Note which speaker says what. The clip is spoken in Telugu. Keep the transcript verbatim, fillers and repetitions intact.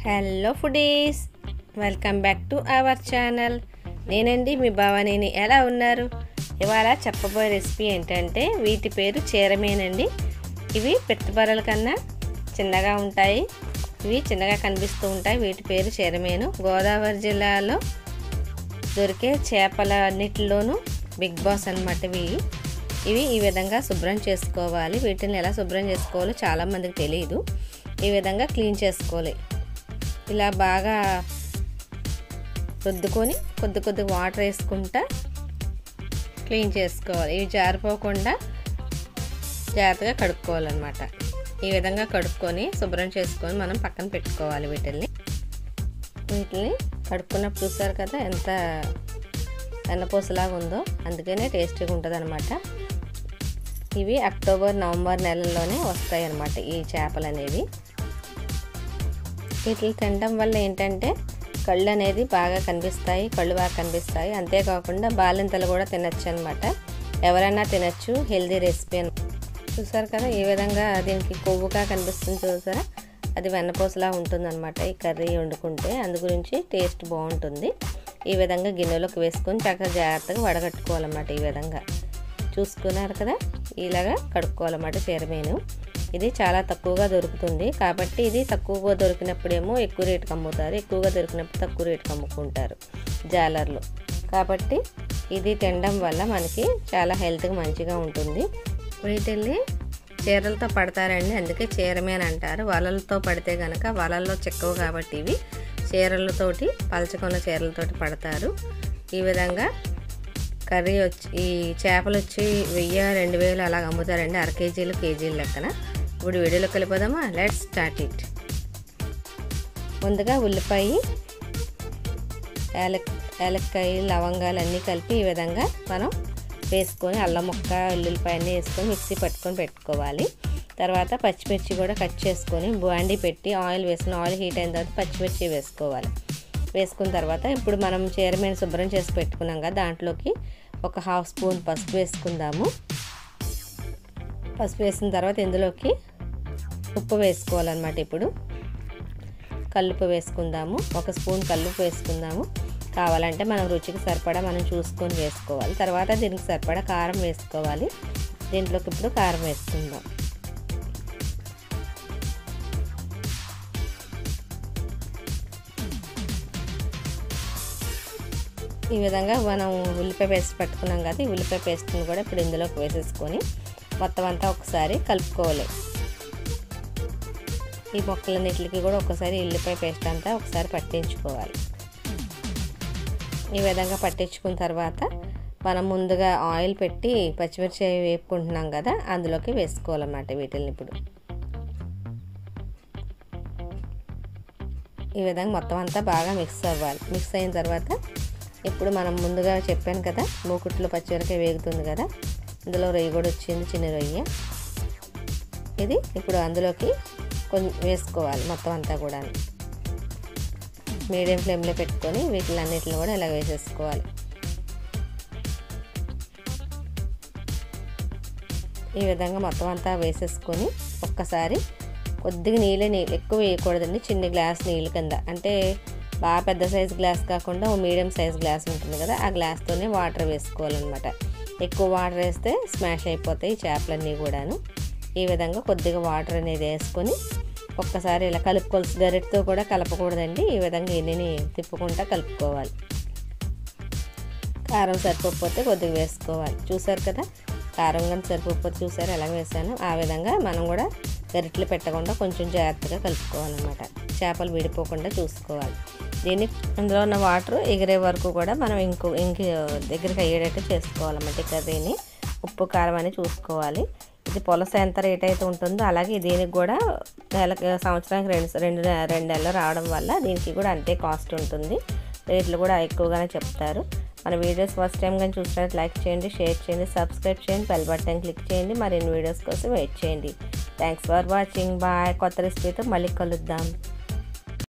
Speaker 1: Hello foodies, welcome back to our channel. నేనండి మీ భవానీని. ఎలా ఉన్నారు? ఇవాళ చెప్పబోయే రెసిపీ ఏంటంటే వీటి పేరు చీరమేనండి. ఇవి పిత్తపరల కన్నా చిన్నగా ఉంటాయి. ఇవి చిన్నగా కనిపిస్తూ ఉంటాయి. వీటి పేరు చీరమేను. గోదావరి జిల్లాలో దొరికే చేపలన్నిటిలోనూ బిగ్ బాస్ అన్నమాట. ఇవి ఇవి ఈ విధంగా శుభ్రం చేసుకోవాలి. వీటిని ఎలా శుభ్రం చేసుకోవాలో చాలామందికి తెలియదు. ఈ విధంగా క్లీన్ చేసుకోవాలి. ఇలా బాగా రుద్దుకొని కొద్ది కొద్ది వాటర్ వేసుకుంటా క్లీన్ చేసుకోవాలి. ఇవి జారిపోకుండా జాగ్రత్తగా కడుక్కోవాలన్నమాట. ఈ విధంగా కడుక్కొని శుభ్రం చేసుకొని మనం పక్కన పెట్టుకోవాలి. వీటిల్ని వీటిని కడుక్కున్నప్పుడు చూసారు కదా ఎంత వెన్నపూసలాగా ఉందో, అందుకనే టేస్టీగా ఉంటుంది అనమాట. ఇవి అక్టోబర్ నవంబర్ నెలల్లోనే వస్తాయి అన్నమాట ఈ చేపలు అనేవి. వీటిని తినడం వల్ల ఏంటంటే కళ్ళు అనేది బాగా కనిపిస్తాయి, కళ్ళు బాగా కనిపిస్తాయి. అంతేకాకుండా బాలింతలు కూడా తినచ్చు అనమాట. ఎవరైనా తినచ్చు, హెల్దీ రెసిపీ అని. చూసారు కదా ఈ విధంగా దీనికి కొవ్వుగా కనిపిస్తుంది చూసారా, అది వెన్నపూసలా ఉంటుందన్నమాట ఈ కర్రీ వండుకుంటే. అందు గురించి టేస్ట్ బాగుంటుంది. ఈ విధంగా గిన్నెలోకి వేసుకొని చక్కగా జాగ్రత్తగా వడగట్టుకోవాలన్నమాట. ఈ విధంగా చూసుకున్నారు కదా, ఇలాగా కడుక్కోవాలన్నమాట చీరమేను. ఇది చాలా తక్కువగా దొరుకుతుంది కాబట్టి ఇది తక్కువగా దొరికినప్పుడేమో ఎక్కువ రేటుకి అమ్ముతారు, ఎక్కువగా దొరికినప్పుడు తక్కువ రేటుకి అమ్ముకుంటారు జాలర్లు. కాబట్టి ఇది తినడం వల్ల మనకి చాలా హెల్త్కి మంచిగా ఉంటుంది. వీటిల్ని చీరలతో పడతారండి, అందుకే చీరమేన్ అంటారు. వలలతో పడితే కనుక వలల్లో చిక్కవు కాబట్టి ఇవి చీరలతోటి పలచకున్న చీరలతోటి పడతారు. ఈ విధంగా కర్రీ వచ్చి ఈ చేపలు వచ్చి వెయ్యి రెండు వేలు అలాగ అమ్ముతారండి, అర కేజీలు కేజీలు లెక్కన. ఇప్పుడు వీడియోలోకి వెళ్ళిపోదామా? Let's start it. ముందుగా ఉల్లిపాయ, యాలక్ యాలక్కాయ, లవంగాలు అన్నీ కలిపి ఈ విధంగా మనం వేసుకొని అల్లం ముక్క, ఉల్లిపాయ అన్నీ వేసుకొని మిక్సీ పట్టుకొని పెట్టుకోవాలి. తర్వాత పచ్చిమిర్చి కూడా కట్ చేసుకొని బాండీ పెట్టి ఆయిల్ వేసుకుని ఆయిల్ హీట్ అయిన తర్వాత పచ్చిమిర్చి వేసుకోవాలి. వేసుకున్న తర్వాత ఇప్పుడు మనం చీరమేను శుభ్రం చేసి పెట్టుకున్నాం కదా, దాంట్లోకి ఒక హాఫ్ స్పూన్ పసుపు వేసుకుందాము. పసుపు వేసిన తర్వాత ఇందులోకి ఉప్పు వేసుకోవాలన్నమాట. ఇప్పుడు కల్లుప్పు వేసుకుందాము. ఒక స్పూన్ కల్లుప్పు వేసుకుందాము. కావాలంటే మనం రుచికి సరిపడా మనం చూసుకొని వేసుకోవాలి. తర్వాత దీనికి సరిపడా కారం వేసుకోవాలి. దీంట్లోకి ఇప్పుడు కారం వేసుకుందాం. ఈ విధంగా మనం ఉల్లిపాయ పేస్ట్ పట్టుకున్నాం కదా, ఈ ఉల్లిపాయ పేస్ట్ని కూడా ఇప్పుడు ఇందులోకి వేసేసుకొని మొత్తం అంతా ఒకసారి కలుపుకోవాలి. ఈ మొక్కలన్నిటికి కూడా ఒకసారి ఉల్లిపాయ పేస్ట్ అంతా ఒకసారి పట్టించుకోవాలి. ఈ విధంగా పట్టించుకున్న తర్వాత మనం ముందుగా ఆయిల్ పెట్టి పచ్చిమిర్చి వేపుకుంటున్నాం కదా, అందులోకి వేసుకోవాలన్నమాట వీటిని. ఇప్పుడు ఈ విధంగా మొత్తం అంతా బాగా మిక్స్ అవ్వాలి. మిక్స్ అయిన తర్వాత ఇప్పుడు మనం ముందుగా చెప్పాను కదా, మూకుట్లో పచ్చిమిరకాయ వేగుతుంది కదా, ఇందులో రొయ్య కూడా వచ్చింది, చిన్న రొయ్య. ఇది ఇప్పుడు అందులోకి కొంచెం వేసుకోవాలి. మొత్తం అంతా కూడా మీడియం ఫ్లేమ్లో పెట్టుకొని వీటిలన్నిటిని కూడా ఇలా వేసేసుకోవాలి. ఈ విధంగా మొత్తం అంతా వేసేసుకొని ఒక్కసారి కొద్దిగా నీళ్ళే, నీళ్ళు ఎక్కువ వేయకూడదండి, చిన్న గ్లాస్ నీళ్ళు కింద. అంటే బాగా పెద్ద సైజ్ గ్లాస్ కాకుండా ఓ మీడియం సైజ్ గ్లాస్ ఉంటుంది కదా, ఆ గ్లాస్తోనే వాటర్ వేసుకోవాలన్నమాట. ఎక్కువ వాటర్ వేస్తే స్మాష్ అయిపోతాయి చేపలన్నీ కూడాను. ఈ విధంగా కొద్దిగా వాటర్ అనేది వేసుకొని ఒక్కసారి ఇలా కలుపుకోవాలి. గరిటతో కూడా కలపకూడదండి, ఈ విధంగా ఎన్ని తిప్పుకుంటా కలుపుకోవాలి. కారం సరిపోకపోతే కొద్దిగా వేసుకోవాలి. చూసారు కదా, కారం కానీ సరిపోకపోతే చూసారు ఎలా వేసాను. ఆ విధంగా మనం కూడా గరిటెలు పెట్టకుండా కొంచెం జాగ్రత్తగా కలుపుకోవాలన్నమాట. చేపలు విడిపోకుండా చూసుకోవాలి. దీన్ని అందులో ఉన్న వాటర్ ఎగిరే వరకు కూడా మనం ఇంకో ఇంక దగ్గరికి అయ్యేటట్టు చేసుకోవాలన్నమాట. కర్రీని ఉప్పు కారం అని చూసుకోవాలి. ఇది పులస ఎంత రేట్ అయితే ఉంటుందో అలాగే దీనికి కూడా నెల సంవత్సరానికి రెండు రెండు రెండు నెలలు రావడం వల్ల దీనికి కూడా అంతే కాస్ట్ ఉంటుంది. రేట్లు కూడా ఎక్కువగానే చెప్తారు. మన వీడియోస్ ఫస్ట్ టైం కానీ చూసినట్టు లైక్ చేయండి, షేర్ చేయండి, సబ్స్క్రైబ్ చేయండి, బెల్ బటన్ క్లిక్ చేయండి. మరిన్ని వీడియోస్ కోసం వెయిట్ చేయండి. Thanks for watching. బాయ్. కొత్త రెసిపీతో మళ్ళీ కలుద్దాం.